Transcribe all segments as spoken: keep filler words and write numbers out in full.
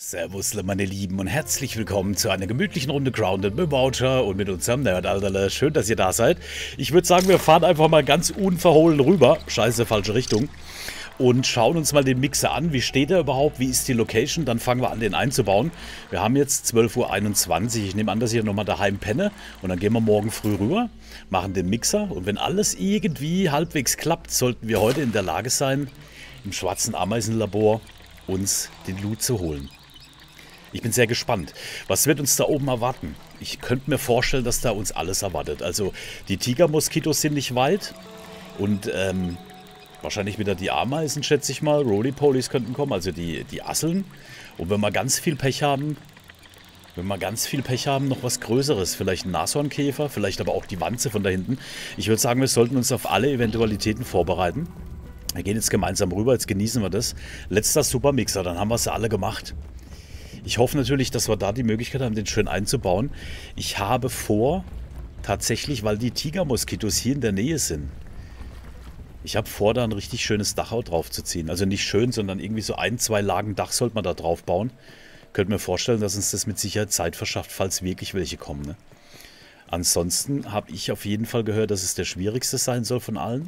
Servus, meine Lieben, und herzlich willkommen zu einer gemütlichen Runde Grounded mit Boucher und mit unserem Nerdalterle. Schön, dass ihr da seid. Ich würde sagen, wir fahren einfach mal ganz unverhohlen rüber. Scheiße, falsche Richtung. Und schauen uns mal den Mixer an. Wie steht er überhaupt? Wie ist die Location? Dann fangen wir an, den einzubauen. Wir haben jetzt zwölf Uhr einundzwanzig. Ich nehme an, dass ich nochmal daheim penne. Und dann gehen wir morgen früh rüber, machen den Mixer. Und wenn alles irgendwie halbwegs klappt, sollten wir heute in der Lage sein, im schwarzen Ameisenlabor uns den Loot zu holen. Ich bin sehr gespannt. Was wird uns da oben erwarten? Ich könnte mir vorstellen, dass da uns alles erwartet. Also die Tigermoskitos sind nicht weit. Und ähm, wahrscheinlich wieder die Ameisen, schätze ich mal. Roly-Polies könnten kommen, also die, die Asseln. Und wenn wir ganz viel Pech haben, wenn wir ganz viel Pech haben, noch was Größeres. Vielleicht ein Nashornkäfer, vielleicht aber auch die Wanze von da hinten. Ich würde sagen, wir sollten uns auf alle Eventualitäten vorbereiten. Wir gehen jetzt gemeinsam rüber, jetzt genießen wir das. Letzter Supermixer, dann haben wir es alle gemacht. Ich hoffe natürlich, dass wir da die Möglichkeit haben, den schön einzubauen. Ich habe vor, tatsächlich, weil die Tigermoskitos hier in der Nähe sind, ich habe vor, da ein richtig schönes Dach auch drauf zu ziehen. Also nicht schön, sondern irgendwie so ein, zwei Lagen Dach sollte man da drauf bauen. Könnt mir vorstellen, dass uns das mit Sicherheit Zeit verschafft, falls wirklich welche kommen. Ne? Ansonsten habe ich auf jeden Fall gehört, dass es der schwierigste sein soll von allen.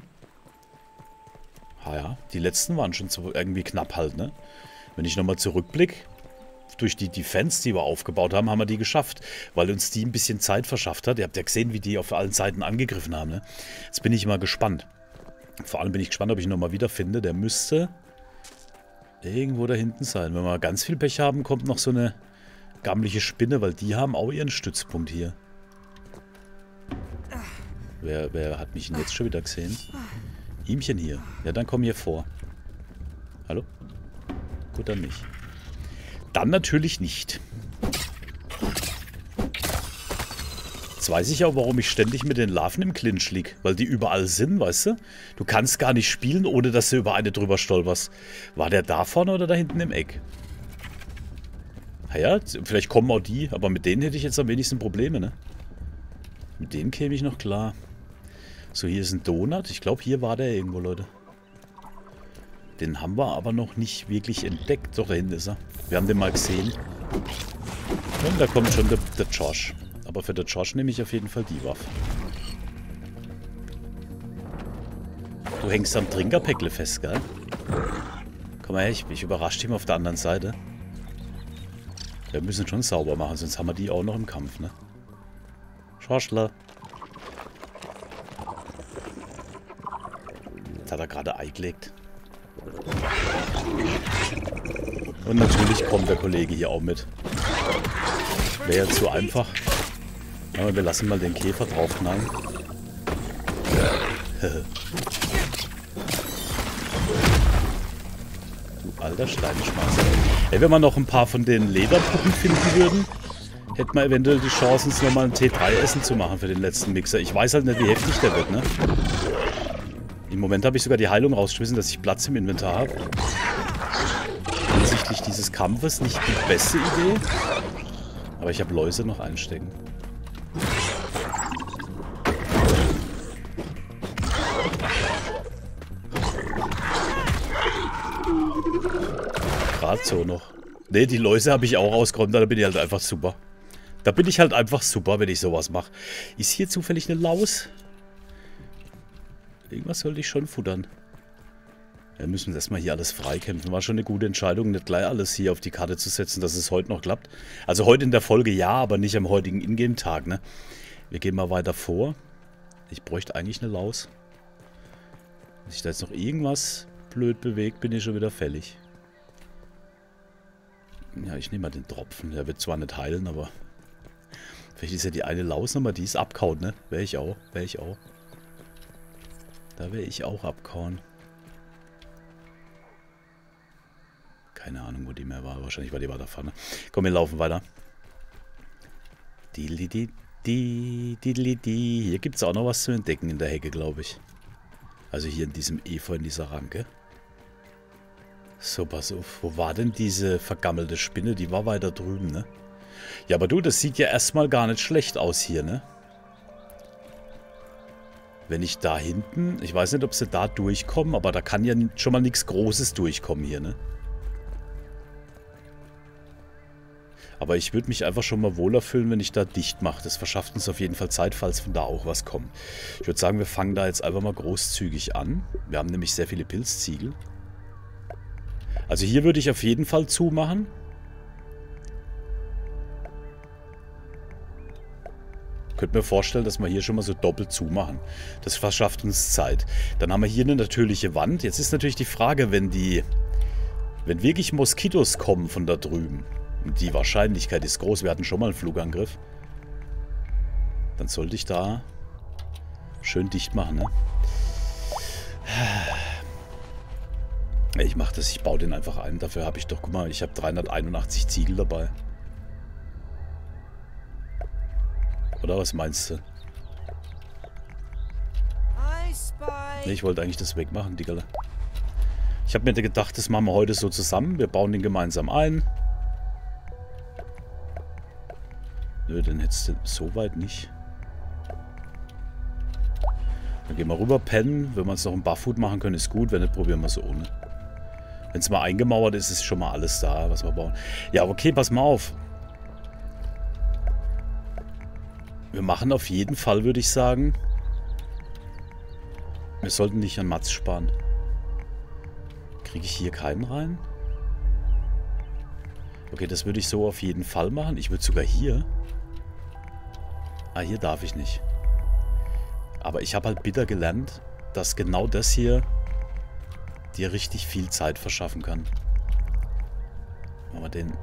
Ah ja, die letzten waren schon so irgendwie knapp halt. Ne? Wenn ich nochmal zurückblicke, durch die Defense, die wir aufgebaut haben, haben wir die geschafft, weil uns die ein bisschen Zeit verschafft hat. Ihr habt ja gesehen, wie die auf allen Seiten angegriffen haben. Ne? Jetzt bin ich mal gespannt. Vor allem bin ich gespannt, ob ich ihn nochmal wiederfinde. Der müsste irgendwo da hinten sein. Wenn wir ganz viel Pech haben, kommt noch so eine gammelige Spinne, weil die haben auch ihren Stützpunkt hier. Wer, wer hat mich denn jetzt schon wieder gesehen? Ihmchen hier. Ja, dann komm hier vor. Hallo? Gut, dann nicht. Dann natürlich nicht. Jetzt weiß ich auch, warum ich ständig mit den Larven im Clinch liege. Weil die überall sind, weißt du? Du kannst gar nicht spielen, ohne dass du über eine drüber stolperst. War der da vorne oder da hinten im Eck? Naja, vielleicht kommen auch die, aber mit denen hätte ich jetzt am wenigsten Probleme, ne? Mit denen käme ich noch klar. So, hier ist ein Donut. Ich glaube, hier war der irgendwo, Leute. Den haben wir aber noch nicht wirklich entdeckt. Doch, da hinten ist er. Wir haben den mal gesehen. Und da kommt schon der, der Josh. Aber für den Josh nehme ich auf jeden Fall die Waffe. Du hängst am Trinkerpäckle fest, gell? Komm mal her, ich, ich überrasche dich mal auf der anderen Seite. Wir müssen schon sauber machen, sonst haben wir die auch noch im Kampf, ne? Joshler. Jetzt hat er gerade Ei gelegt. Und natürlich kommt der Kollege hier auch mit. Wäre ja zu einfach. Aber wir lassen mal den Käfer draufknallen. Du alter Steinschmeißer. Ey, wenn wir noch ein paar von den Lederpuppen finden würden, hätten wir eventuell die Chance, uns nochmal ein T drei Essen zu machen für den letzten Mixer. Ich weiß halt nicht, wie heftig der wird, ne? Im Moment habe ich sogar die Heilung rausgeschmissen, dass ich Platz im Inventar habe. Hinsichtlich dieses Kampfes nicht die beste Idee. Aber ich habe Läuse noch einstecken. Gerade so noch. Ne, die Läuse habe ich auch rausgeräumt, da bin ich halt einfach super. Da bin ich halt einfach super, wenn ich sowas mache. Ist hier zufällig eine Laus? Irgendwas sollte ich schon futtern. Wir müssen erstmal hier alles freikämpfen. War schon eine gute Entscheidung, nicht gleich alles hier auf die Karte zu setzen, dass es heute noch klappt. Also heute in der Folge ja, aber nicht am heutigen Ingame-Tag, ne? Wir gehen mal weiter vor. Ich bräuchte eigentlich eine Laus. Wenn sich da jetzt noch irgendwas blöd bewegt, bin ich schon wieder fällig. Ja, ich nehme mal den Tropfen. Der wird zwar nicht heilen, aber... Vielleicht ist ja die eine Laus nochmal, die ist abkaut, ne? Wäre ich auch, wäre ich auch. Da wäre ich auch abkauen. Keine Ahnung, wo die mehr war. Wahrscheinlich war die weiterfahren. Komm, wir laufen weiter. Hier gibt es auch noch was zu entdecken in der Hecke, glaube ich. Also hier in diesem Efeu, in dieser Ranke. So, pass auf. Wo war denn diese vergammelte Spinne? Die war weiter drüben, ne? Ja, aber du, das sieht ja erstmal gar nicht schlecht aus hier, ne? Wenn ich da hinten... Ich weiß nicht, ob sie da durchkommen, aber da kann ja schon mal nichts Großes durchkommen hier, ne? Aber ich würde mich einfach schon mal wohler fühlen, wenn ich da dicht mache. Das verschafft uns auf jeden Fall Zeit, falls von da auch was kommt. Ich würde sagen, wir fangen da jetzt einfach mal großzügig an. Wir haben nämlich sehr viele Pilzziegel. Also hier würde ich auf jeden Fall zumachen. Ich könnte mir vorstellen, dass wir hier schon mal so doppelt zumachen. Das verschafft uns Zeit. Dann haben wir hier eine natürliche Wand. Jetzt ist natürlich die Frage, wenn die, wenn wirklich Moskitos kommen von da drüben, und die Wahrscheinlichkeit ist groß, wir hatten schon mal einen Flugangriff, dann sollte ich da schön dicht machen, ne? Ich mache das, ich baue den einfach ein. Dafür habe ich doch, guck mal, ich habe dreihunderteinundachtzig Ziegel dabei. Oder was meinst du? Ne, ich wollte eigentlich das wegmachen, Digga. Ich habe mir gedacht, das machen wir heute so zusammen. Wir bauen den gemeinsam ein. Nö, den hättest du so weit nicht. Dann gehen wir rüber, pennen. Wenn wir uns noch ein Barfoot machen können, ist gut. Wenn nicht, probieren wir es ohne. Wenn es mal eingemauert ist, ist schon mal alles da, was wir bauen. Ja, okay, pass mal auf. Wir machen auf jeden Fall, würde ich sagen, wir sollten nicht an Mats sparen. Kriege ich hier keinen rein? Okay, das würde ich so auf jeden Fall machen. Ich würde sogar hier... Ah, hier darf ich nicht. Aber ich habe halt bitter gelernt, dass genau das hier dir richtig viel Zeit verschaffen kann. Machen wir den...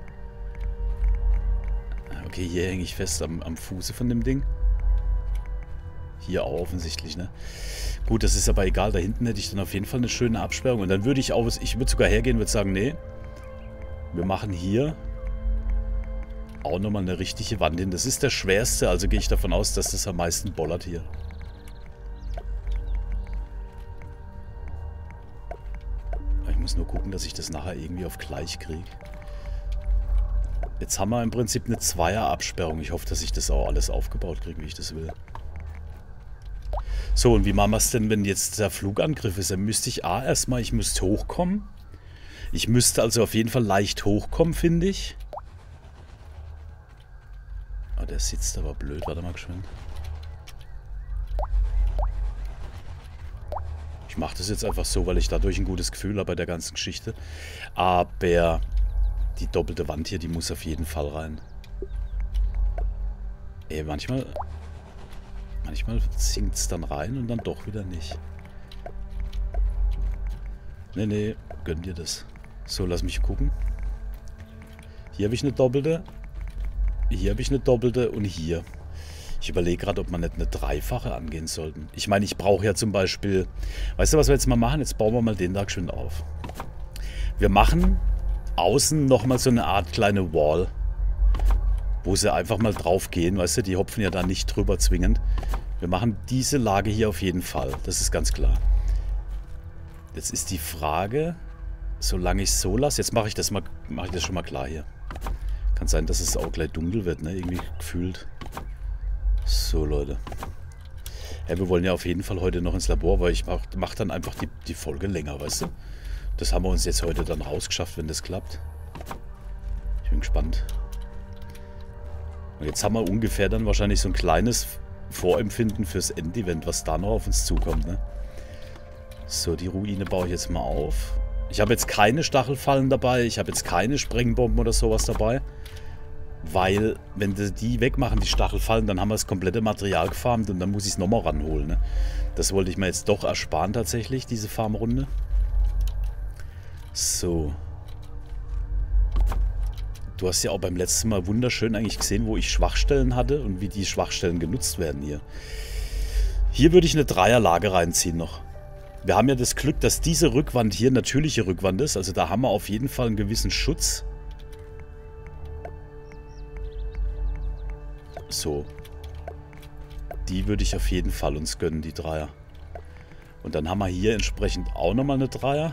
Okay, hier hänge ich fest am, am Fuße von dem Ding. Hier auch offensichtlich, ne? Gut, das ist aber egal. Da hinten hätte ich dann auf jeden Fall eine schöne Absperrung. Und dann würde ich auch... Ich würde sogar hergehen und würde sagen, nee. Wir machen hier auch nochmal eine richtige Wand hin. Das ist der schwerste, also gehe ich davon aus, dass das am meisten bollert hier. Ich muss nur gucken, dass ich das nachher irgendwie auf gleich kriege. Jetzt haben wir im Prinzip eine Zweier-Absperrung. Ich hoffe, dass ich das auch alles aufgebaut kriege, wie ich das will. So, und wie machen wir es denn, wenn jetzt der Flugangriff ist? Dann müsste ich A, erstmal, ich müsste hochkommen. Ich müsste also auf jeden Fall leicht hochkommen, finde ich. Oh, der sitzt aber blöd. Warte mal geschwind. Ich mache das jetzt einfach so, weil ich dadurch ein gutes Gefühl habe bei der ganzen Geschichte. Aber die doppelte Wand hier, die muss auf jeden Fall rein. Ey, manchmal... Manchmal sinkt es dann rein und dann doch wieder nicht. Nee, nee, gönn dir das. So, lass mich gucken. Hier habe ich eine doppelte. Hier habe ich eine doppelte und hier. Ich überlege gerade, ob man nicht eine dreifache angehen sollten. Ich meine, ich brauche ja zum Beispiel... Weißt du, was wir jetzt mal machen? Jetzt bauen wir mal den da schön auf. Wir machen außen nochmal so eine Art kleine Wall. Wo sie einfach mal drauf gehen. Weißt du, die hopfen ja da nicht drüber zwingend. Wir machen diese Lage hier auf jeden Fall. Das ist ganz klar. Jetzt ist die Frage, solange ich es so lasse... Jetzt mache ich das mal, mache ich das schon mal klar hier. Kann sein, dass es auch gleich dunkel wird, ne? Irgendwie gefühlt. So, Leute. Ja, wir wollen ja auf jeden Fall heute noch ins Labor, weil ich mache mach dann einfach die, die Folge länger, weißt du? Das haben wir uns jetzt heute dann rausgeschafft, wenn das klappt. Ich bin gespannt. Und jetzt haben wir ungefähr dann wahrscheinlich so ein kleines Vorempfinden fürs Endevent, was da noch auf uns zukommt, ne? So, die Ruine baue ich jetzt mal auf. Ich habe jetzt keine Stachelfallen dabei, ich habe jetzt keine Sprengbomben oder sowas dabei. Weil, wenn die, die wegmachen, die Stachelfallen, dann haben wir das komplette Material gefarmt und dann muss ich es nochmal ranholen, ne? Das wollte ich mir jetzt doch ersparen tatsächlich, diese Farmrunde. So. Du hast ja auch beim letzten Mal wunderschön eigentlich gesehen, wo ich Schwachstellen hatte und wie die Schwachstellen genutzt werden hier. Hier würde ich eine Dreierlage reinziehen noch. Wir haben ja das Glück, dass diese Rückwand hier natürliche Rückwand ist. Also da haben wir auf jeden Fall einen gewissen Schutz. So. Die würde ich auf jeden Fall uns gönnen, die Dreier. Und dann haben wir hier entsprechend auch nochmal eine Dreier.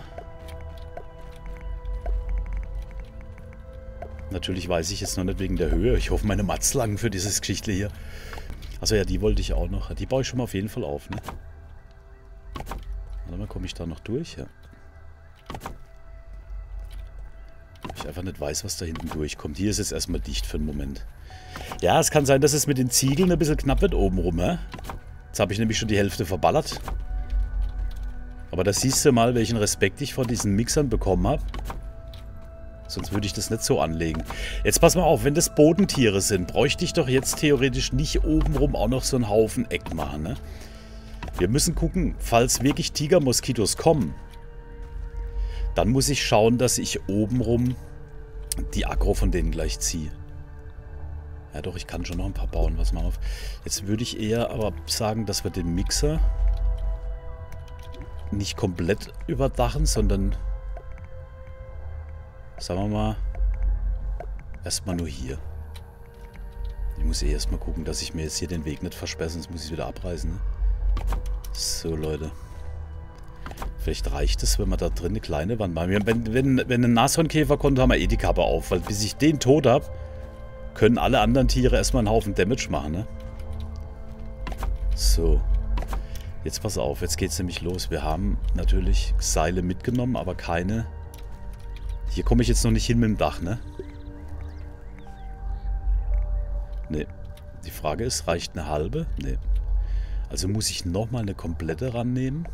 Natürlich weiß ich jetzt noch nicht wegen der Höhe. Ich hoffe, meine Mats langen für dieses Geschichtle hier. Achso, ja, die wollte ich auch noch. Die baue ich schon mal auf jeden Fall auf, ne? Warte mal, komme ich da noch durch? Ja. ich einfach nicht weiß, was da hinten durchkommt. Hier ist jetzt erstmal dicht für einen Moment. Ja, es kann sein, dass es mit den Ziegeln ein bisschen knapp wird oben rum. Hä? Jetzt habe ich nämlich schon die Hälfte verballert. Aber da siehst du mal, welchen Respekt ich vor diesen Mixern bekommen habe. Sonst würde ich das nicht so anlegen. Jetzt pass mal auf, wenn das Bodentiere sind, bräuchte ich doch jetzt theoretisch nicht obenrum auch noch so einen Haufen Eck machen. Ne? Wir müssen gucken, falls wirklich Tigermoskitos kommen, dann muss ich schauen, dass ich obenrum die Aggro von denen gleich ziehe. Ja doch, ich kann schon noch ein paar bauen. Was mal auf. Jetzt würde ich eher aber sagen, dass wir den Mixer nicht komplett überdachen, sondern... Sagen wir mal, erstmal nur hier. Ich muss eh erstmal gucken, dass ich mir jetzt hier den Weg nicht versperre, sonst muss ich es wieder abreißen. Ne? So, Leute. Vielleicht reicht es, wenn wir da drin eine kleine Wand machen. Wenn, wenn, wenn ein Nashornkäfer kommt, haben wir eh die Kappe auf. Weil bis ich den tot habe, können alle anderen Tiere erstmal einen Haufen Damage machen. Ne? So. Jetzt pass auf, jetzt geht es nämlich los. Wir haben natürlich Seile mitgenommen, aber keine... Hier komme ich jetzt noch nicht hin mit dem Dach, ne? Ne. Die Frage ist, reicht eine halbe? Ne. Also muss ich nochmal eine komplette rannehmen.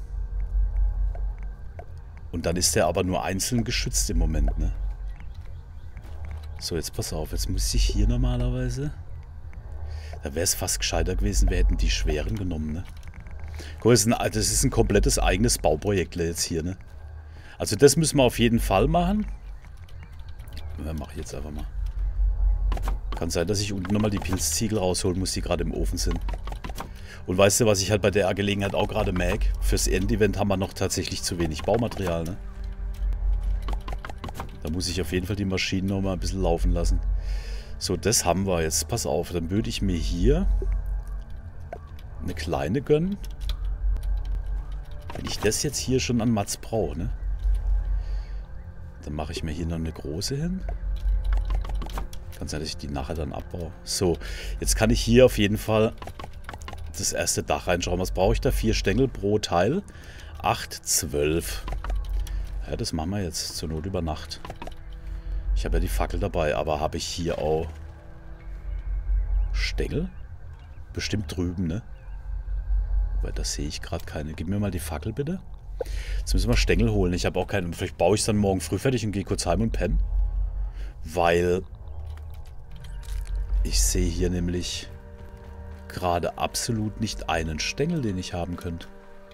Und dann ist der aber nur einzeln geschützt im Moment, ne? So, jetzt pass auf. Jetzt muss ich hier normalerweise... Da wäre es fast gescheiter gewesen, wir hätten die schweren genommen, ne? Guck mal, das ist ein, das ist ein komplettes eigenes Bauprojekt jetzt hier, ne? Also das müssen wir auf jeden Fall machen. Ja, mache ich jetzt einfach mal. Kann sein, dass ich unten nochmal die Pilzziegel rausholen muss, die gerade im Ofen sind. Und weißt du, was ich halt bei der Gelegenheit auch gerade merke? Fürs Endevent haben wir noch tatsächlich zu wenig Baumaterial, ne? Da muss ich auf jeden Fall die Maschinen nochmal ein bisschen laufen lassen. So, das haben wir jetzt. Pass auf, dann würde ich mir hier eine kleine gönnen. Wenn ich das jetzt hier schon an Mats brauche, ne? Dann mache ich mir hier noch eine große hin. Kann sein, dass ich die nachher dann abbaue. So, jetzt kann ich hier auf jeden Fall das erste Dach reinschauen. Was brauche ich da? Vier Stängel pro Teil. acht, zwölf. Ja, das machen wir jetzt zur Not über Nacht. Ich habe ja die Fackel dabei, aber habe ich hier auch Stängel? Bestimmt drüben, ne? Weil da sehe ich gerade keine. Gib mir mal die Fackel, bitte. Jetzt müssen wir Stängel holen. Ich habe auch keinen. Vielleicht baue ich es dann morgen früh fertig und gehe kurz heim und penne. Weil ich sehe hier nämlich gerade absolut nicht einen Stängel, den ich haben könnte.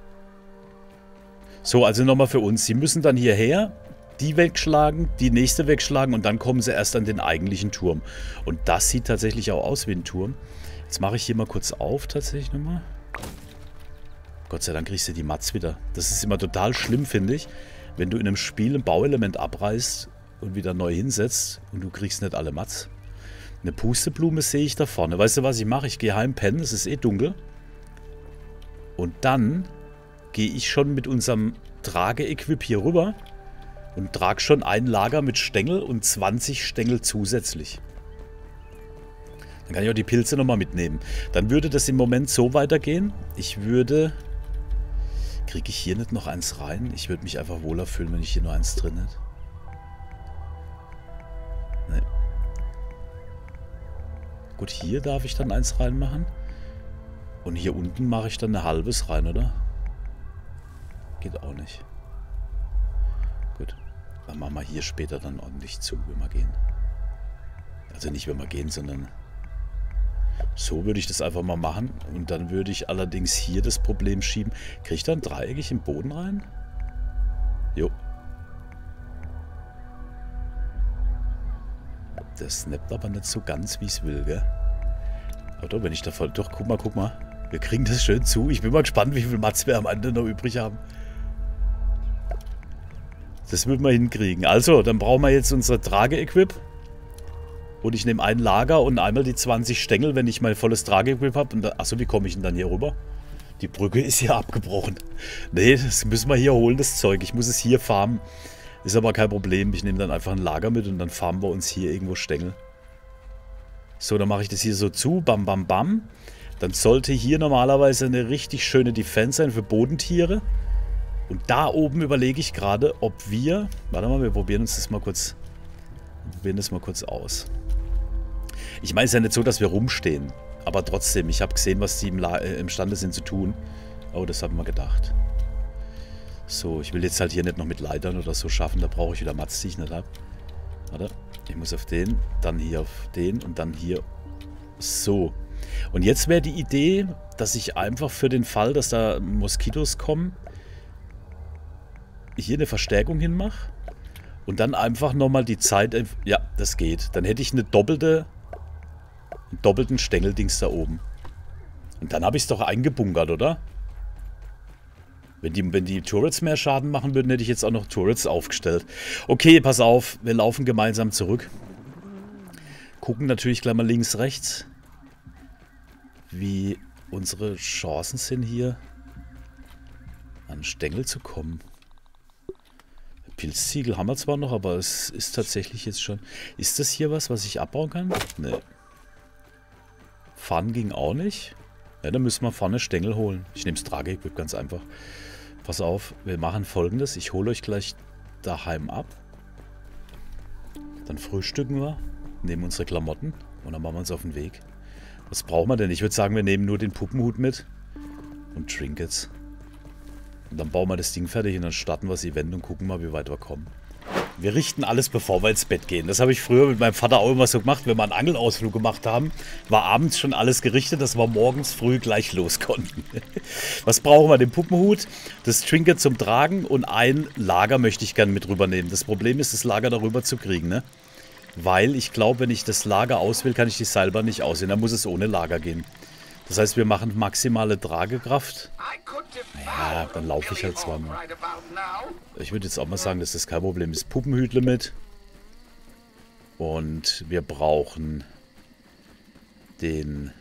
So, also nochmal für uns. Sie müssen dann hierher die wegschlagen, die nächste wegschlagen und dann kommen sie erst an den eigentlichen Turm. Und das sieht tatsächlich auch aus wie ein Turm. Jetzt mache ich hier mal kurz auf, tatsächlich nochmal. Gott sei Dank kriegst du die Mats wieder. Das ist immer total schlimm, finde ich, wenn du in einem Spiel ein Bauelement abreißt und wieder neu hinsetzt und du kriegst nicht alle Mats. Eine Pusteblume sehe ich da vorne. Weißt du, was ich mache? Ich gehe heim pennen, es ist eh dunkel. Und dann gehe ich schon mit unserem Trageequip hier rüber und trage schon ein Lager mit Stängel und zwanzig Stängel zusätzlich. Dann kann ich auch die Pilze nochmal mitnehmen. Dann würde das im Moment so weitergehen. Ich würde... Kriege ich hier nicht noch eins rein? Ich würde mich einfach wohler fühlen, wenn ich hier nur eins drin hätte. Nee. Gut, hier darf ich dann eins reinmachen. Und hier unten mache ich dann ein halbes rein, oder? Geht auch nicht. Gut. Dann machen wir hier später dann ordentlich zu, wenn wir gehen. Also nicht, wenn wir gehen, sondern... So würde ich das einfach mal machen. Und dann würde ich allerdings hier das Problem schieben. Kriege ich dann dreieckig im Boden rein? Jo. Das snappt aber nicht so ganz, wie ich es will, gell? Aber doch, wenn ich da voll... Doch, guck mal, guck mal. Wir kriegen das schön zu. Ich bin mal gespannt, wie viel Mats wir am Ende noch übrig haben. Das würden wir hinkriegen. Also, dann brauchen wir jetzt unser Trageequip. Und ich nehme ein Lager und einmal die zwanzig Stängel, wenn ich mein volles Trageequip habe. Achso, wie komme ich denn dann hier rüber? Die Brücke ist hier abgebrochen. Nee, das müssen wir hier holen, das Zeug. Ich muss es hier farmen. Ist aber kein Problem. Ich nehme dann einfach ein Lager mit und dann farmen wir uns hier irgendwo Stängel. So, dann mache ich das hier so zu. Bam, bam, bam. Dann sollte hier normalerweise eine richtig schöne Defense sein für Bodentiere. Und da oben überlege ich gerade, ob wir... Warte mal, wir probieren uns das mal kurz Wir probieren das mal kurz aus. Ich meine, es ist ja nicht so, dass wir rumstehen. Aber trotzdem, ich habe gesehen, was die im La äh, imstande sind zu tun. Oh, das haben wir gedacht. So, ich will jetzt halt hier nicht noch mit Leitern oder so schaffen. Da brauche ich wieder Mats, die ich nicht habe. Warte, ich muss auf den, dann hier auf den und dann hier. So. Und jetzt wäre die Idee, dass ich einfach für den Fall, dass da Moskitos kommen, hier eine Verstärkung hinmache. Und dann einfach nochmal die Zeit... Ja, das geht. Dann hätte ich eine doppelte... einen doppelten Stängeldings da oben. Und dann habe ich es doch eingebunkert, oder? Wenn die, wenn die Turrets mehr Schaden machen würden, hätte ich jetzt auch noch Turrets aufgestellt. Okay, pass auf. Wir laufen gemeinsam zurück. Gucken natürlich gleich mal links, rechts. Wie unsere Chancen sind hier an Stängel zu kommen. Pilzziegel haben wir zwar noch, aber es ist tatsächlich jetzt schon... Ist das hier was, was ich abbauen kann? Ne. Pfannen ging auch nicht. Ja, dann müssen wir vorne Stängel holen. Ich nehme das Trage-Equip ganz einfach. Pass auf, wir machen Folgendes. Ich hole euch gleich daheim ab. Dann frühstücken wir, nehmen unsere Klamotten und dann machen wir uns auf den Weg. Was brauchen wir denn? Ich würde sagen, wir nehmen nur den Puppenhut mit und Trinkets. Und dann bauen wir das Ding fertig und dann starten wir das Event und gucken mal, wie weit wir kommen. Wir richten alles, bevor wir ins Bett gehen. Das habe ich früher mit meinem Vater auch immer so gemacht, wenn wir einen Angelausflug gemacht haben. War abends schon alles gerichtet, dass wir morgens früh gleich los konnten. Was brauchen wir? Den Puppenhut, das Trinket zum Tragen und ein Lager möchte ich gerne mit rübernehmen. Das Problem ist, das Lager darüber zu kriegen, ne? Weil ich glaube, wenn ich das Lager auswähle, kann ich die Seilbahn nicht aussehen. Dann muss es ohne Lager gehen. Das heißt, wir machen maximale Tragekraft. Ja, dann laufe ich halt zweimal. Ich würde jetzt auch mal sagen, dass das kein Problem ist. Puppenhütle mit. Und wir brauchen den,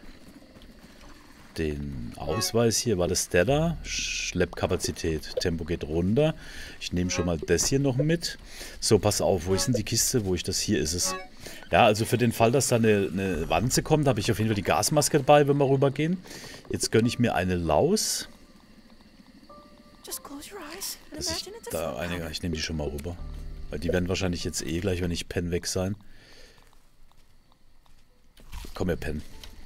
den Ausweis hier. War das der da? Schleppkapazität. Tempo geht runter. Ich nehme schon mal das hier noch mit. So, pass auf. Wo ist denn die Kiste? Wo ich das? Hier ist es. Ja, also für den Fall, dass da eine, eine Wanze kommt, habe ich auf jeden Fall die Gasmaske dabei, wenn wir rübergehen. Jetzt gönne ich mir eine Laus. Dass ich da eine, ich nehme die schon mal rüber. Weil die werden wahrscheinlich jetzt eh gleich, wenn ich penne, weg sein. Komm, wir pennen.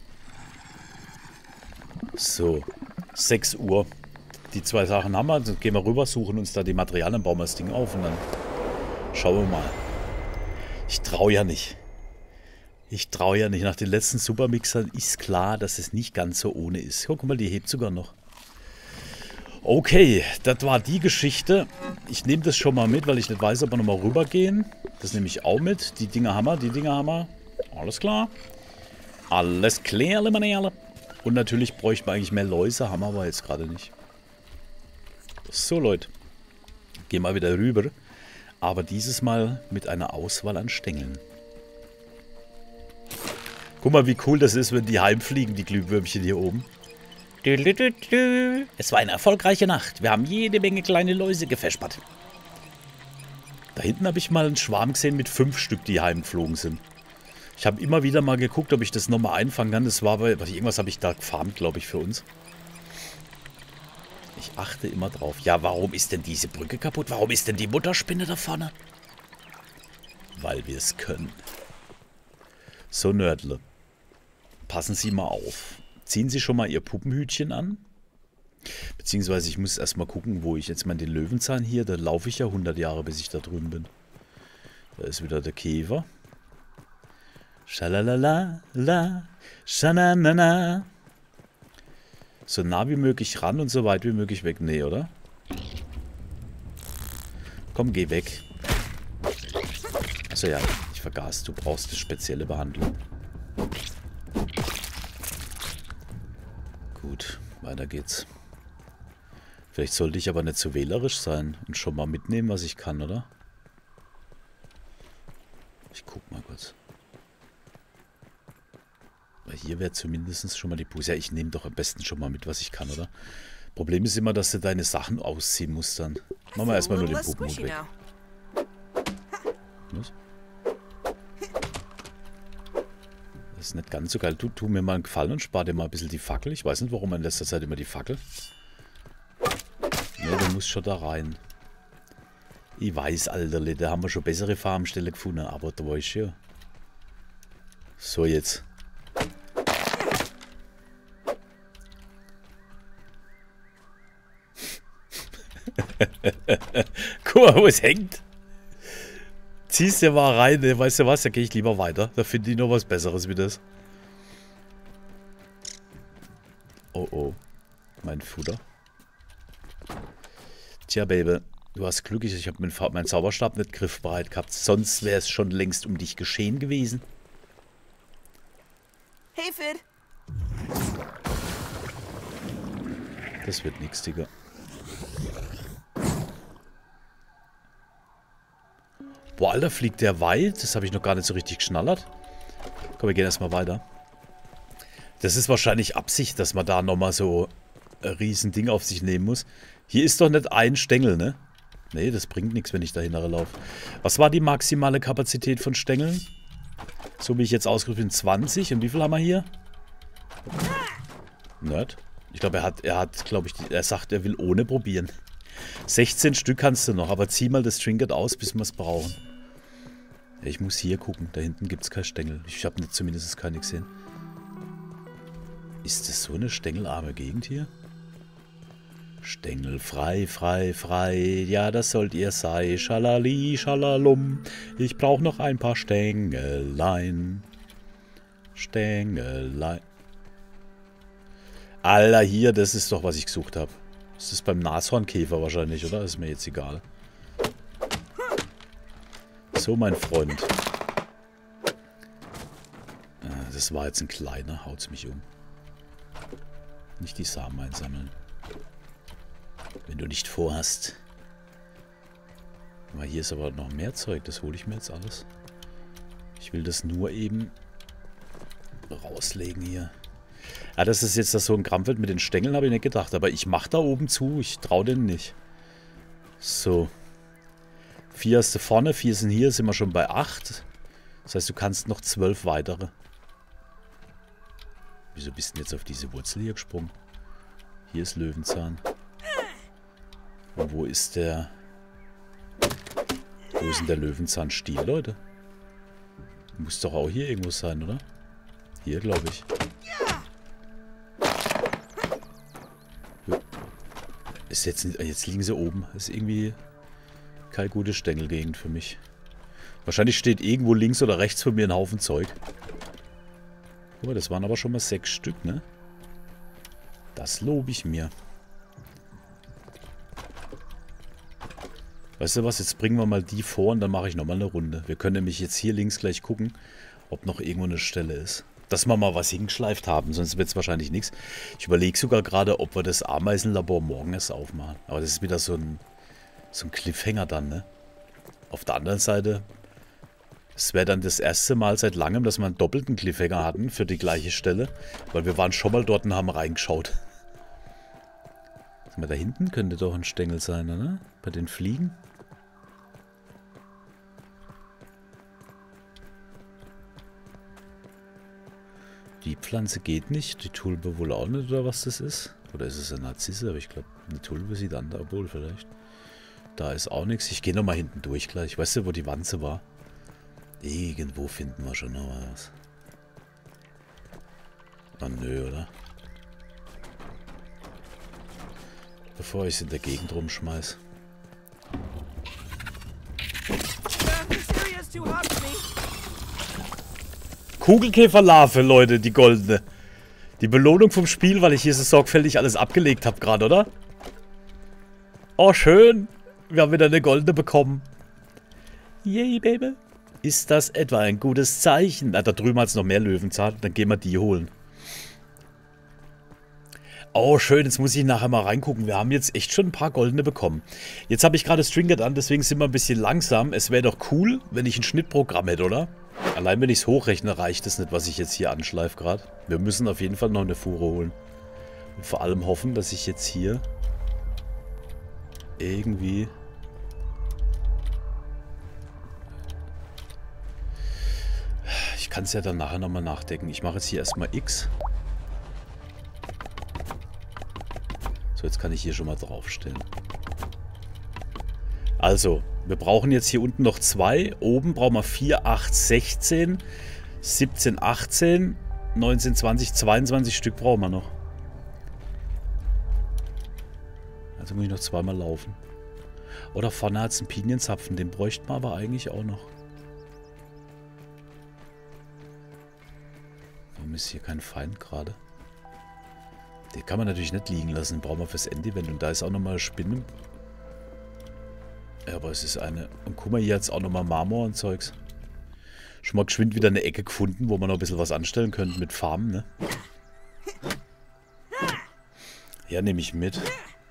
So, sechs Uhr. Die zwei Sachen haben wir. Dann gehen wir rüber, suchen uns da die Materialien, bauen wir das Ding auf und dann schauen wir mal. Ich traue ja nicht. Ich traue ja nicht. Nach den letzten Supermixern ist klar, dass es nicht ganz so ohne ist. Guck mal, die hebt sogar noch. Okay, das war die Geschichte. Ich nehme das schon mal mit, weil ich nicht weiß, ob wir nochmal rübergehen. Das nehme ich auch mit. Die Dinger haben wir, die Dinger haben wir. Alles klar. Alles klar, meine. Und natürlich bräuchten wir eigentlich mehr Läuse, haben wir aber jetzt gerade nicht. So, Leute. Gehen wir wieder rüber. Aber dieses Mal mit einer Auswahl an Stängeln. Guck mal, wie cool das ist, wenn die heimfliegen, die Glühwürmchen hier oben. Es war eine erfolgreiche Nacht. Wir haben jede Menge kleine Läuse gefespert. Da hinten habe ich mal einen Schwarm gesehen mit fünf Stück, die heimgeflogen sind. Ich habe immer wieder mal geguckt, ob ich das nochmal einfangen kann. Das war bei, irgendwas habe ich da gefarmt, glaube ich, für uns. Ich achte immer drauf. Ja, warum ist denn diese Brücke kaputt? Warum ist denn die Mutterspinne da vorne? Weil wir es können. So, Nördle. Passen Sie mal auf. Ziehen Sie schon mal Ihr Puppenhütchen an. Beziehungsweise ich muss erstmal gucken, wo ich jetzt mal den Löwenzahn hier. Da laufe ich ja hundert Jahre, bis ich da drüben bin. Da ist wieder der Käfer. Schalalala, la, schananana. So nah wie möglich ran und so weit wie möglich weg. Nee, oder? Komm, geh weg. Achso, ja, ich vergaß. Du brauchst eine spezielle Behandlung. Gut, weiter geht's. Vielleicht sollte ich aber nicht so wählerisch sein und schon mal mitnehmen, was ich kann, oder? Ich guck mal kurz. Weil hier wäre zumindest schon mal die Buße. Ja, ich nehme doch am besten schon mal mit, was ich kann, oder? Problem ist immer, dass du deine Sachen ausziehen musst dann. Machen wir erstmal nur den Puppenhut weg. Was? Das ist nicht ganz so geil. Du, tu mir mal einen Gefallen und spar dir mal ein bisschen die Fackel. Ich weiß nicht, warum in letzter Zeit immer die Fackel. Ne, du musst schon da rein. Ich weiß, Alter, da haben wir schon bessere Farmstelle gefunden, aber da weißt du ja. So, jetzt. Guck mal, wo es hängt. Ziehst du mal rein, ne? Weißt du was, da gehe ich lieber weiter. Da finde ich noch was Besseres wie das. Oh oh, mein Futter. Tja, Baby, du hast Glück, ich habe meinen mein Zauberstab nicht griffbereit gehabt. Sonst wäre es schon längst um dich geschehen gewesen. Hey, Fid. Das wird nix, Digga. Boah, Alter, fliegt der weit? Das habe ich noch gar nicht so richtig geschnallert. Komm, wir gehen erstmal weiter. Das ist wahrscheinlich Absicht, dass man da nochmal so ein riesen Ding auf sich nehmen muss. Hier ist doch nicht ein Stängel, ne? Nee, das bringt nichts, wenn ich da hinterher laufe. Was war die maximale Kapazität von Stängeln? So wie ich jetzt ausgerüstet bin, zwanzig. Und wie viel haben wir hier? Nerd. Ich glaube, er hat, er hat, glaube ich, er sagt, er will ohne probieren. sechzehn Stück kannst du noch, aber zieh mal das Trinket aus, bis wir es brauchen. Ja, ich muss hier gucken. Da hinten gibt es keinen Stängel. Ich habe zumindest keine gesehen. Ist das so eine stängelarme Gegend hier? Stängel frei, frei, frei. Ja, das sollt ihr sei. Schalali, schalalum. Ich brauche noch ein paar Stängelein. Stängelein. Alter, hier, das ist doch, was ich gesucht habe. Das ist beim Nashornkäfer wahrscheinlich, oder? Ist mir jetzt egal. So, mein Freund. Das war jetzt ein kleiner. Haut's mich um. Nicht die Samen einsammeln. Wenn du nicht vorhast. Aber hier ist aber noch mehr Zeug. Das hole ich mir jetzt alles. Ich will das nur eben rauslegen hier. Ja, das ist jetzt das so ein Krampfeld mit den Stängeln, habe ich nicht gedacht. Aber ich mache da oben zu. Ich traue denen nicht. So. Vier hast du vorne, vier sind hier. Sind wir schon bei acht. Das heißt, du kannst noch zwölf weitere. Wieso bist du denn jetzt auf diese Wurzel hier gesprungen? Hier ist Löwenzahn. Und wo ist der... Wo ist denn der Löwenzahnstiel, Leute? Muss doch auch hier irgendwo sein, oder? Hier, glaube ich. Ist jetzt, jetzt liegen sie oben. Ist irgendwie keine gute Stängelgegend für mich. Wahrscheinlich steht irgendwo links oder rechts von mir ein Haufen Zeug. Oh, das waren aber schon mal sechs Stück, ne? Das lobe ich mir. Weißt du was, jetzt bringen wir mal die vor und dann mache ich nochmal eine Runde. Wir können nämlich jetzt hier links gleich gucken, ob noch irgendwo eine Stelle ist. Dass wir mal was hingeschleift haben, sonst wird es wahrscheinlich nichts. Ich überlege sogar gerade, ob wir das Ameisenlabor morgen erst aufmachen. Aber das ist wieder so ein, so ein Cliffhanger dann, ne? Auf der anderen Seite, es wäre dann das erste Mal seit langem, dass wir einen doppelten Cliffhanger hatten für die gleiche Stelle. Weil wir waren schon mal dort und haben reingeschaut. Da hinten könnte doch ein Stängel sein, oder? Bei den Fliegen. Die Pflanze geht nicht, die Tulpe wohl auch nicht, oder was das ist. Oder ist es eine Narzisse? Aber ich glaube, eine Tulpe sieht an, obwohl vielleicht. Da ist auch nichts. Ich gehe nochmal hinten durch gleich. Weißt du, wo die Wanze war? Irgendwo finden wir schon noch was. Oh nö, oder? Bevor ich es in der Gegend rumschmeiß. Kugelkäferlarve, Leute, die goldene. Die Belohnung vom Spiel, weil ich hier so sorgfältig alles abgelegt habe gerade, oder? Oh, schön. Wir haben wieder eine goldene bekommen. Yay, Baby. Ist das etwa ein gutes Zeichen? Ah, da drüben hat es noch mehr Löwenzahn. Dann gehen wir die holen. Oh, schön. Jetzt muss ich nachher mal reingucken. Wir haben jetzt echt schon ein paar goldene bekommen. Jetzt habe ich gerade Stringet an, deswegen sind wir ein bisschen langsam. Es wäre doch cool, wenn ich ein Schnittprogramm hätte, oder? Allein wenn ich es hochrechne, reicht es nicht, was ich jetzt hier anschleife gerade. Wir müssen auf jeden Fall noch eine Fuhre holen. Und vor allem hoffen, dass ich jetzt hier irgendwie... Ich kann es ja dann nachher nochmal nachdenken. Ich mache jetzt hier erstmal X. So, jetzt kann ich hier schon mal draufstellen. Also, wir brauchen jetzt hier unten noch zwei. Oben brauchen wir vier, acht, sechzehn, siebzehn, achtzehn, neunzehn, zwanzig, zweiundzwanzig Stück brauchen wir noch. Also muss ich noch zweimal laufen. Oder vorne hat es einen Pinienzapfen, den bräuchten wir aber eigentlich auch noch. Warum ist hier kein Feind gerade? Den kann man natürlich nicht liegen lassen, den brauchen wir fürs Endevent. Und da ist auch nochmal eine Spinne. Ja, aber es ist eine... Und guck mal, hier hat es auch nochmal Marmor und Zeugs. Schon mal geschwind wieder eine Ecke gefunden, wo man noch ein bisschen was anstellen könnte mit Farmen, ne? Ja, nehme ich mit.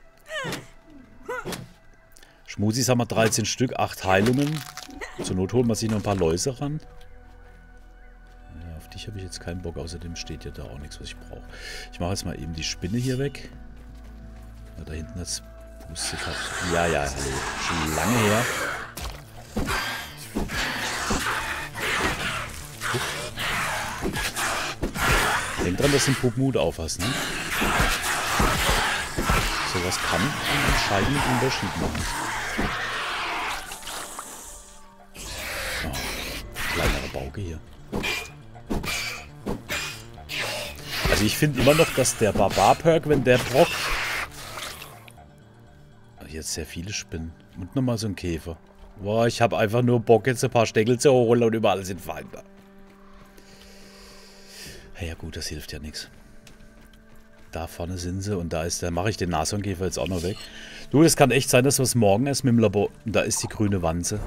Schmusis haben wir dreizehn Stück, acht Heilungen. Zur Not holen wir sich noch ein paar Läuse ran. Ja, auf dich habe ich jetzt keinen Bock, außerdem steht ja da auch nichts, was ich brauche. Ich mache jetzt mal eben die Spinne hier weg. Ja, da hinten hat es pustet. Ja, ja, hallo. Schon lange her. Denk dran, dass du den Puppmut aufhast, ne? Sowas kann einen entscheidenden Unterschied machen. Oh, kleinere Bauke hier. Also ich finde immer noch, dass der Barbar-Perk, wenn der brockt... Jetzt sehr viele Spinnen. Und nochmal so ein Käfer. Boah, ich habe einfach nur Bock, jetzt ein paar Steckel zu holen und überall sind Feinde. Ja gut, das hilft ja nichts. Da vorne sind sie und da ist der, mache ich den Nashornkäfer jetzt auch noch weg. Du, das kann echt sein, dass wir es morgen erst mit dem Labor... Und da ist die grüne Wanze.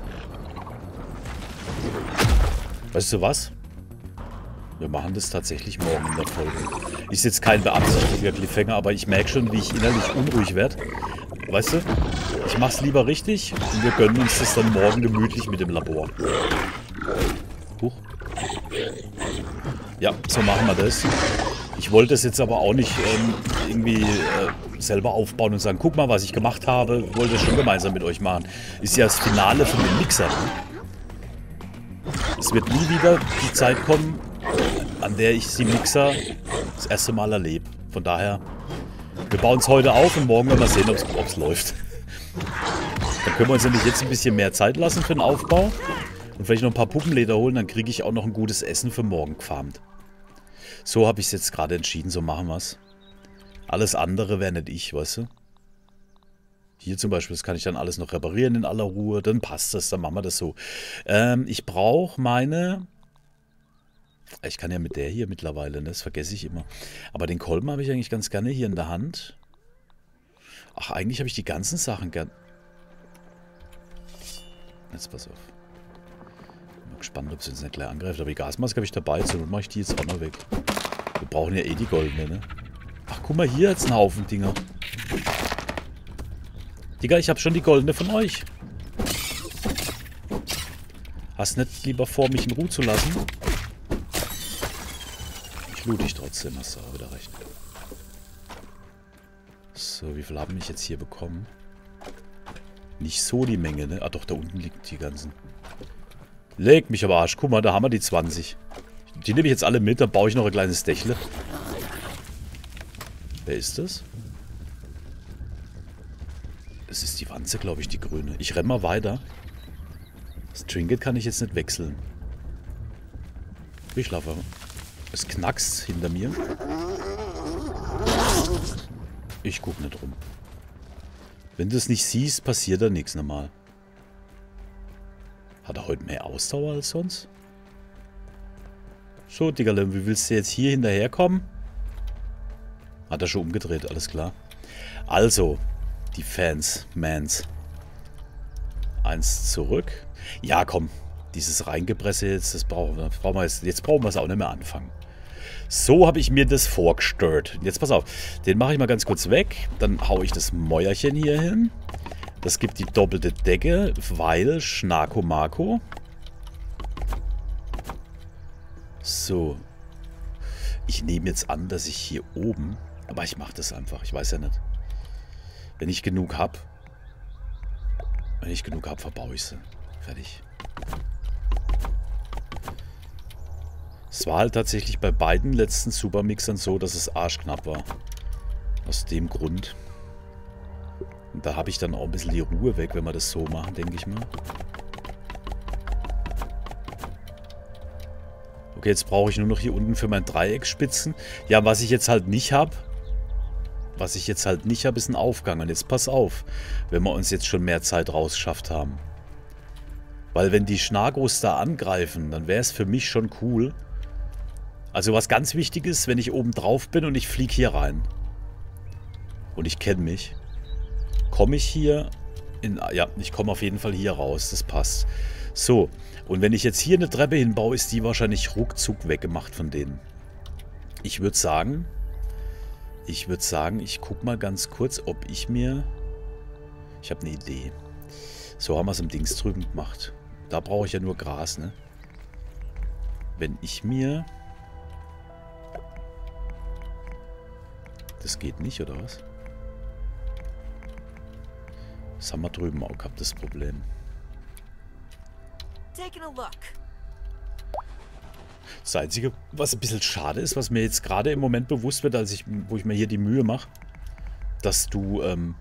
Weißt du was? Wir machen das tatsächlich morgen in der Folge. Ist jetzt kein beabsichtigter Cliffhanger, aber ich merke schon, wie ich innerlich unruhig werde. Weißt du? Ich mach's lieber richtig und wir gönnen uns das dann morgen gemütlich mit dem Labor. Huch. Ja, so machen wir das. Ich wollte das jetzt aber auch nicht ähm, irgendwie äh, selber aufbauen und sagen, guck mal, was ich gemacht habe. Ich wollte das schon gemeinsam mit euch machen. Ist ja das Finale von den Mixern. Es wird nie wieder die Zeit kommen, an der ich die Mixer das erste Mal erlebe. Von daher, wir bauen es heute auf und morgen werden wir sehen, ob es läuft. Dann können wir uns nämlich jetzt ein bisschen mehr Zeit lassen für den Aufbau. Und vielleicht noch ein paar Puppenleder holen, dann kriege ich auch noch ein gutes Essen für morgen gefarmt. So habe ich es jetzt gerade entschieden, so machen wir es. Alles andere wäre nicht ich, weißt du? Hier zum Beispiel, das kann ich dann alles noch reparieren in aller Ruhe, dann passt das, dann machen wir das so. Ähm, ich brauche meine... Ich kann ja mit der hier mittlerweile, ne? Das vergesse ich immer. Aber den Kolben habe ich eigentlich ganz gerne hier in der Hand. Ach, eigentlich habe ich die ganzen Sachen gern... Jetzt pass auf. Bin gespannt, ob sie uns nicht gleich angreift. Aber die Gasmaske habe ich dabei, so mache ich die jetzt auch noch weg. Wir brauchen ja eh die goldene, ne? Ach, guck mal, hier jetzt ein Haufen Dinger. Digga, ich habe schon die goldene von euch. Hast nicht lieber vor, mich in Ruhe zu lassen? Ich loot dich trotzdem, hast du auch wieder recht. So, wie viel haben mich jetzt hier bekommen? Nicht so die Menge, ne? Ah doch, da unten liegen die ganzen. Leg mich aber Arsch. Guck mal, da haben wir die zwanzig. Die nehme ich jetzt alle mit, dann baue ich noch ein kleines Dächle. Wer ist das? Das ist die Wanze, glaube ich, die grüne. Ich renne mal weiter. Das Trinket kann ich jetzt nicht wechseln. Ich schlafe. Es knackst hinter mir. Ich gucke nicht rum. Wenn du es nicht siehst, passiert da nichts normal. Hat er heute mehr Ausdauer als sonst? So, Diggerle, wie willst du jetzt hier hinterherkommen? Hat er schon umgedreht, alles klar. Also, die Fans, Mans. Eins zurück. Ja, komm. Dieses Reingepresse jetzt, das brauchen wir, brauchen wir jetzt, jetzt brauchen wir es auch nicht mehr anfangen. So habe ich mir das vorgestellt. Jetzt pass auf, den mache ich mal ganz kurz weg. Dann haue ich das Mäuerchen hier hin. Das gibt die doppelte Decke, weil Schnako Marco. So. Ich nehme jetzt an, dass ich hier oben... Aber ich mache das einfach, ich weiß ja nicht. Wenn ich genug habe... Wenn ich genug habe, verbaue ich sie. Fertig. Es war halt tatsächlich bei beiden letzten Supermixern so, dass es arschknapp war. Aus dem Grund. Da habe ich dann auch ein bisschen die Ruhe weg, wenn wir das so machen, denke ich mal. Okay, jetzt brauche ich nur noch hier unten für mein Dreieck Spitzen. Ja, was ich jetzt halt nicht habe, was ich jetzt halt nicht habe, ist ein Aufgang. Und jetzt pass auf, wenn wir uns jetzt schon mehr Zeit rausgeschafft haben. Weil wenn die Schnagos da angreifen, dann wäre es für mich schon cool. Also was ganz wichtig ist, wenn ich oben drauf bin und ich fliege hier rein. Und ich kenne mich. Komme ich hier in... Ja, ich komme auf jeden Fall hier raus. Das passt. So, und wenn ich jetzt hier eine Treppe hinbaue, ist die wahrscheinlich ruckzuck weggemacht von denen. Ich würde sagen... Ich würde sagen, ich gucke mal ganz kurz, ob ich mir... Ich habe eine Idee. So haben wir es im Dings drüben gemacht. Da brauche ich ja nur Gras, ne? Wenn ich mir... Das geht nicht, oder was? Das haben wir drüben auch gehabt, das Problem. Das Einzige, was ein bisschen schade ist, was mir jetzt gerade im Moment bewusst wird, als ich, wo ich mir hier die Mühe mache, dass du ähm,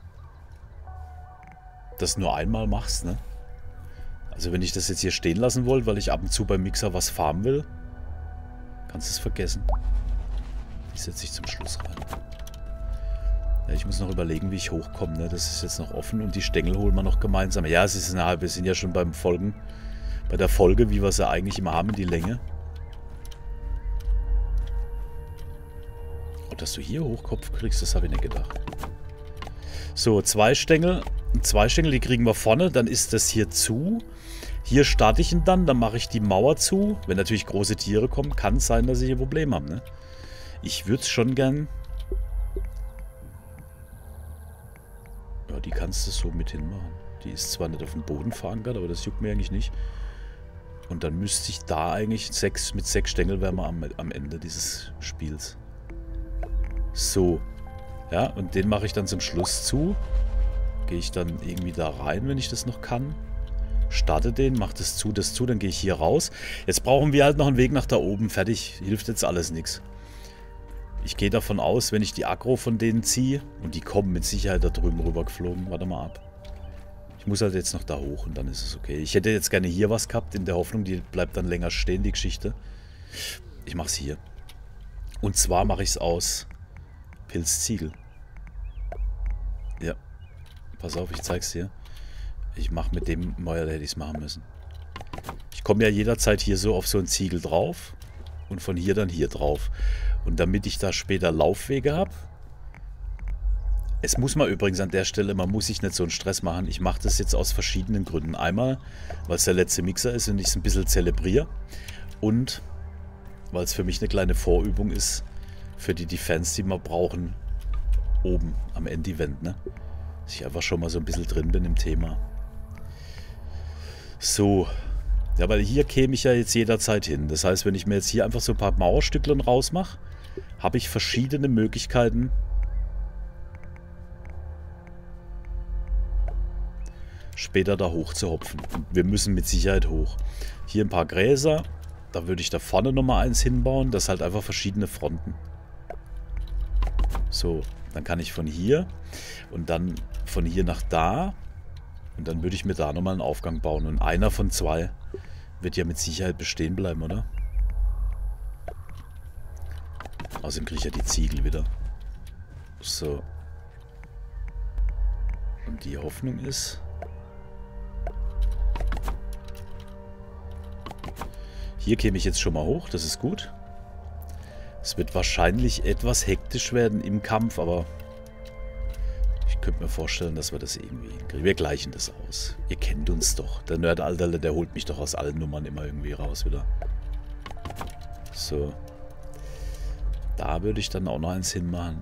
das nur einmal machst, ne? Also wenn ich das jetzt hier stehen lassen wollte, weil ich ab und zu beim Mixer was farmen will, kannst du es vergessen. Die setze ich zum Schluss rein. Ja, ich muss noch überlegen, wie ich hochkomme, ne? Das ist jetzt noch offen und die Stängel holen wir noch gemeinsam. Ja, es ist eine, wir sind ja schon beim Folgen, bei der Folge, wie wir sie eigentlich immer haben, die Länge. Und dass du hier Hochkopf kriegst, das habe ich nicht gedacht. So, zwei Stängel. Zwei Stängel, die kriegen wir vorne. Dann ist das hier zu. Hier starte ich ihn dann. Dann mache ich die Mauer zu. Wenn natürlich große Tiere kommen, kann es sein, dass ich hier Probleme habe. Ne? Ich würde es schon gern... Ja, die kannst du so mit hinmachen. Die ist zwar nicht auf dem Boden verankert, aber das juckt mir eigentlich nicht. Und dann müsste ich da eigentlich sechs, mit sechs Stängel wären wir am, am Ende dieses Spiels. So. Ja, und den mache ich dann zum Schluss zu. Gehe ich dann irgendwie da rein, wenn ich das noch kann. Starte den, mache das zu, das zu, dann gehe ich hier raus. Jetzt brauchen wir halt noch einen Weg nach da oben. Fertig, hilft jetzt alles nichts. Ich gehe davon aus, wenn ich die Aggro von denen ziehe, und die kommen mit Sicherheit da drüben rüber geflogen. Warte mal ab. Ich muss halt jetzt noch da hoch und dann ist es okay. Ich hätte jetzt gerne hier was gehabt, in der Hoffnung, die bleibt dann länger stehen, die Geschichte. Ich mache es hier. Und zwar mache ich es aus Pilzziegel. Ja. Pass auf, ich zeig's dir. Ich mache mit dem Mäuer, da hätte ich es machen müssen. Ich komme ja jederzeit hier so auf so ein Ziegel drauf und von hier dann hier drauf. Und damit ich da später Laufwege habe. Es muss man übrigens an der Stelle, man muss sich nicht so einen Stress machen. Ich mache das jetzt aus verschiedenen Gründen. Einmal, weil es der letzte Mixer ist und ich es ein bisschen zelebriere. Und weil es für mich eine kleine Vorübung ist für die Defense, die wir brauchen, oben am Endevent, ne? Dass ich einfach schon mal so ein bisschen drin bin im Thema. So. Ja, weil hier käme ich ja jetzt jederzeit hin. Das heißt, wenn ich mir jetzt hier einfach so ein paar Mauerstückchen rausmache, habe ich verschiedene Möglichkeiten, später da hoch zu hopfen. Und wir müssen mit Sicherheit hoch. Hier ein paar Gräser. Da würde ich da vorne nochmal eins hinbauen. Das halt einfach verschiedene Fronten. So, dann kann ich von hier und dann von hier nach da. Und dann würde ich mir da nochmal einen Aufgang bauen. Und einer von zwei wird ja mit Sicherheit bestehen bleiben, oder? Außerdem kriege ich ja die Ziegel wieder. So. Und die Hoffnung ist... Hier käme ich jetzt schon mal hoch, das ist gut. Es wird wahrscheinlich etwas hektisch werden im Kampf, aber ich könnte mir vorstellen, dass wir das irgendwie hinkriegen. Wir gleichen das aus. Ihr kennt uns doch. Der Nerd-Alterle, der holt mich doch aus allen Nummern immer irgendwie raus wieder. So. Da würde ich dann auch noch eins hinmachen.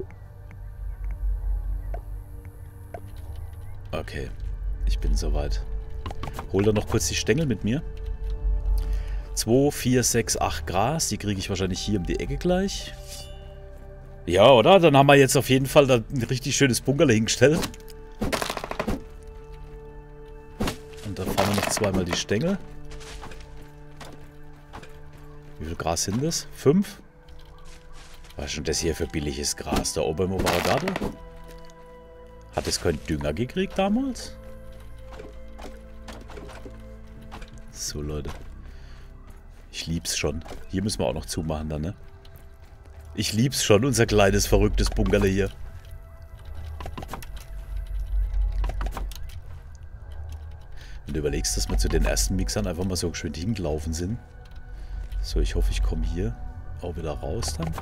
Okay. Ich bin soweit. Hol da noch kurz die Stängel mit mir. zwei, vier, sechs, acht Gras. Die kriege ich wahrscheinlich hier um die Ecke gleich. Ja, oder? Dann haben wir jetzt auf jeden Fall da ein richtig schönes Bunkerle hingestellt. Und dann fahren wir noch zweimal die Stängel. Wie viel Gras sind das? Fünf? Was ist schon das hier für billiges Gras? Da oben im Obergarten? Hat es keinen Dünger gekriegt damals? So, Leute. Ich lieb's schon. Hier müssen wir auch noch zumachen dann, ne? Ich lieb's schon, unser kleines, verrücktes Bunkerle hier. Wenn du überlegst, dass wir zu den ersten Mixern einfach mal so geschwind hingelaufen sind. So, ich hoffe, ich komme hier auch wieder raus dann.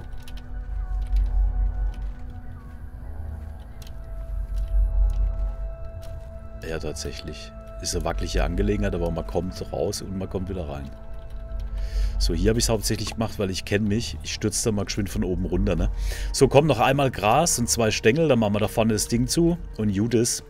Ja, tatsächlich. Ist eine wackelige Angelegenheit, aber man kommt raus und man kommt wieder rein. So, hier habe ich es hauptsächlich gemacht, weil ich kenne mich. Ich stürze da mal geschwind von oben runter, ne? So, komm, noch einmal Gras und zwei Stängel. Dann machen wir da vorne das Ding zu. Und Judas.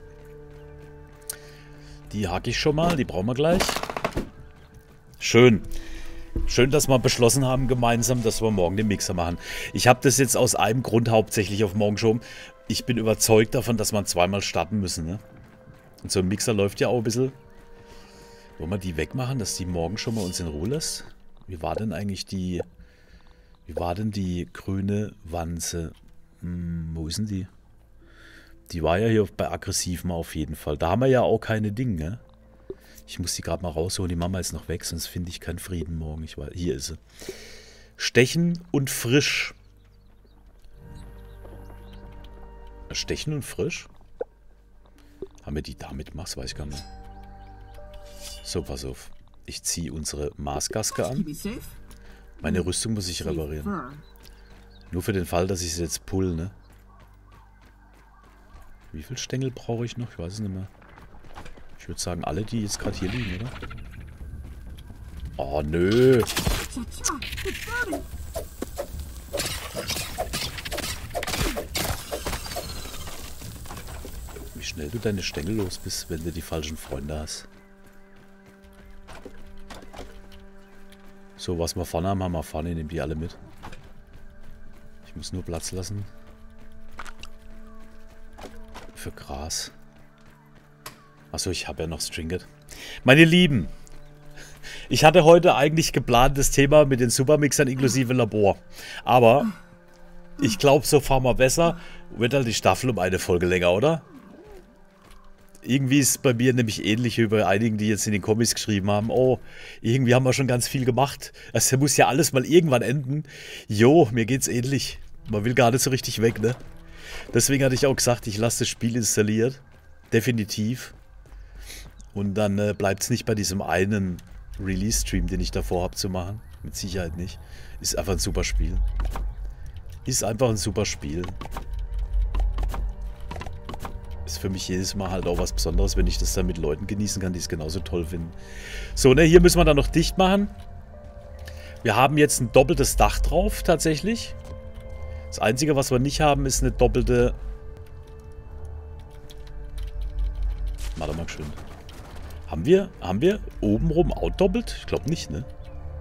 Die hake ich schon mal. Die brauchen wir gleich. Schön. Schön, dass wir beschlossen haben gemeinsam, dass wir morgen den Mixer machen. Ich habe das jetzt aus einem Grund hauptsächlich auf morgen geschoben. Ich bin überzeugt davon, dass wir zweimal starten müssen, ne? Und so ein Mixer läuft ja auch ein bisschen. Wollen wir die wegmachen, dass die morgen schon mal uns in Ruhe lässt? Wie war denn eigentlich die... Wie war denn die grüne Wanze? Hm, wo ist denn die? Die war ja hier bei Aggressiven auf jeden Fall. Da haben wir ja auch keine Dinge, ne? Ich muss die gerade mal rausholen. Die Mama ist noch weg, sonst finde ich keinen Frieden morgen. Ich weiß, hier ist sie. Stechen und frisch. Stechen und frisch? Haben wir die damit gemacht? Das weiß ich gar nicht. So, pass auf. Ich ziehe unsere Maßgaske an. Meine Rüstung muss ich reparieren. Nur für den Fall, dass ich sie jetzt pull, ne? Wie viel Stängel brauche ich noch? Ich weiß es nicht mehr. Ich würde sagen, alle, die jetzt gerade hier liegen, oder? Oh, nö. Wie schnell du deine Stängel los bist, wenn du die falschen Freunde hast. So, was wir vorne haben, haben wir vorne. Nehmen die alle mit. Ich muss nur Platz lassen. Für Gras. Achso, ich habe ja noch Stringet. Meine Lieben, ich hatte heute eigentlich geplant das Thema mit den Supermixern inklusive Labor. Aber ich glaube, so fahren wir besser. Wird halt die Staffel um eine Folge länger, oder? Irgendwie ist es bei mir nämlich ähnlich wie bei einigen, die jetzt in den Comics geschrieben haben. Oh, irgendwie haben wir schon ganz viel gemacht. Es muss ja alles mal irgendwann enden. Jo, mir geht's ähnlich. Man will gar nicht so richtig weg, ne? Deswegen hatte ich auch gesagt, ich lasse das Spiel installiert. Definitiv. Und dann äh, bleibt es nicht bei diesem einen Release-Stream, den ich davor habe zu machen. Mit Sicherheit nicht. Ist einfach ein super Spiel. Ist einfach ein super Spiel. Ist für mich jedes Mal halt auch was Besonderes, wenn ich das dann mit Leuten genießen kann, die es genauso toll finden. So, ne, hier müssen wir dann noch dicht machen. Wir haben jetzt ein doppeltes Dach drauf, tatsächlich. Das Einzige, was wir nicht haben, ist eine doppelte... Warte mal schön. Haben wir, haben wir obenrum auch doppelt? Ich glaube nicht, ne?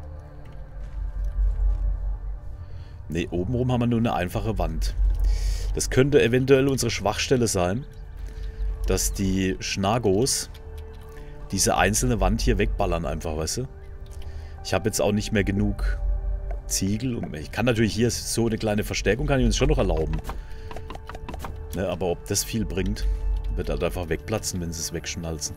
Ne, obenrum haben wir nur eine einfache Wand. Das könnte eventuell unsere Schwachstelle sein, dass die Schnagos diese einzelne Wand hier wegballern einfach, weißt du? Ich habe jetzt auch nicht mehr genug Ziegel. Und ich kann natürlich hier so eine kleine Verstärkung, kann ich uns schon noch erlauben. Ne, aber ob das viel bringt, wird halt einfach wegplatzen, wenn sie es wegschnalzen.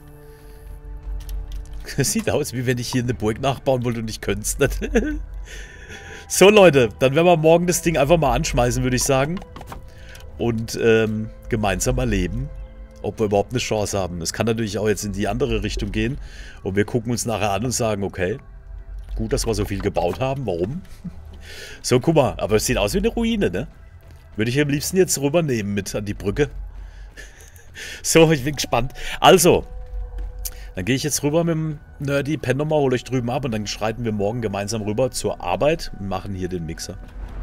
Das sieht aus, wie wenn ich hier eine Burg nachbauen wollte und ich könnte es nicht. So, Leute, dann werden wir morgen das Ding einfach mal anschmeißen, würde ich sagen. Und ähm, gemeinsam erleben, ob wir überhaupt eine Chance haben. Es kann natürlich auch jetzt in die andere Richtung gehen. Und wir gucken uns nachher an und sagen, okay, gut, dass wir so viel gebaut haben. Warum? So, guck mal, aber es sieht aus wie eine Ruine, ne? Würde ich am liebsten jetzt rübernehmen mit an die Brücke. So, ich bin gespannt. Also, dann gehe ich jetzt rüber mit dem Nerdy Pen nochmal, hole euch drüben ab und dann schreiten wir morgen gemeinsam rüber zur Arbeit und machen hier den Mixer.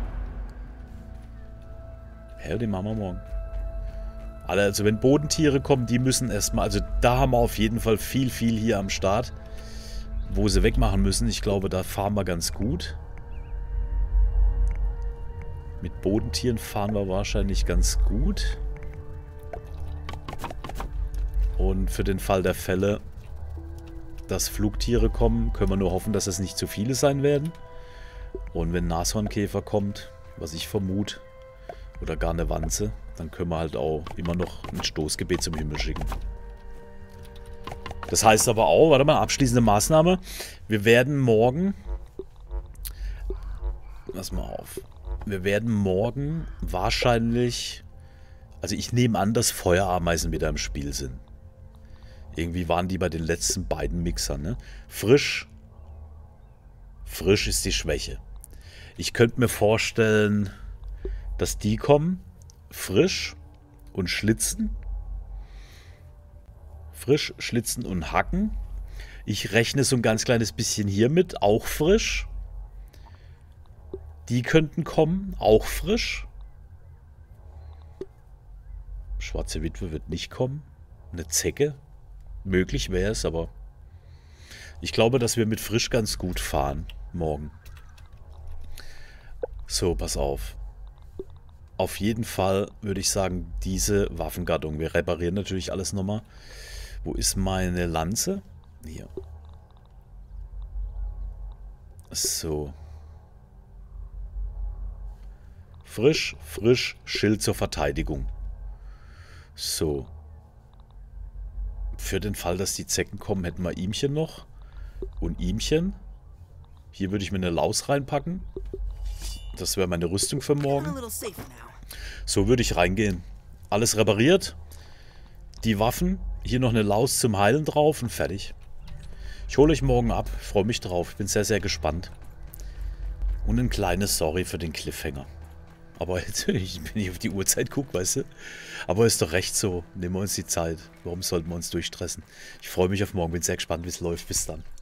Ja, den machen wir morgen. Also wenn Bodentiere kommen, die müssen erstmal, also da haben wir auf jeden Fall viel, viel hier am Start, wo sie wegmachen müssen. Ich glaube, da fahren wir ganz gut. Mit Bodentieren fahren wir wahrscheinlich ganz gut. Und für den Fall der Fälle, dass Flugtiere kommen, können wir nur hoffen, dass es nicht zu viele sein werden. Und wenn Nashornkäfer kommt, was ich vermute, oder gar eine Wanze, Dann können wir halt auch immer noch ein Stoßgebet zum Himmel schicken. Das heißt aber auch, warte mal, abschließende Maßnahme. Wir werden morgen... Lass mal auf. Wir werden morgen wahrscheinlich... Also ich nehme an, dass Feuerameisen wieder im Spiel sind. Irgendwie waren die bei den letzten beiden Mixern, ne? Frisch. Frisch ist die Schwäche. Ich könnte mir vorstellen, dass die kommen. Frisch und schlitzen. Frisch, schlitzen und hacken. Ich rechne so ein ganz kleines bisschen hier mit. Auch frisch. Die könnten kommen. Auch frisch. Schwarze Witwe wird nicht kommen. Eine Zecke. Möglich wäre es, aber ich glaube, dass wir mit frisch ganz gut fahren morgen. So, pass auf. Auf jeden Fall würde ich sagen, diese Waffengattung. Wir reparieren natürlich alles nochmal. Wo ist meine Lanze? Hier. So. Frisch, frisch, Schild zur Verteidigung. So. Für den Fall, dass die Zecken kommen, hätten wir ihmchen noch. Und ihmchen. Hier würde ich mir eine Laus reinpacken. Das wäre meine Rüstung für morgen. So würde ich reingehen. Alles repariert. Die Waffen. Hier noch eine Laus zum Heilen drauf und fertig. Ich hole euch morgen ab. Ich freue mich drauf. Ich bin sehr, sehr gespannt. Und ein kleines Sorry für den Cliffhanger. Aber jetzt, wenn ich nicht auf die Uhrzeit gucke, weißt du. Aber ist doch recht so. Nehmen wir uns die Zeit. Warum sollten wir uns durchstressen? Ich freue mich auf morgen. Bin sehr gespannt, wie es läuft. Bis dann.